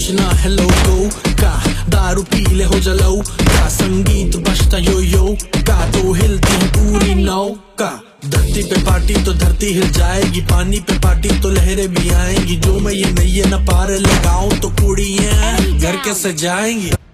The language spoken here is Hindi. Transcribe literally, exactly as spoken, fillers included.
पूछना है लोगों का, दारू पी ले हो जलाऊ का, संगीत बजता यो यो का, तो हिलती है पूरी नौका। धरती पे पार्टी तो धरती हिल जाएगी, पानी पे पार्टी तो लहरें भी आएंगी, जो मैं ये नैये न पार लगाऊं तो कुड़ियां घर के सजाएंगी।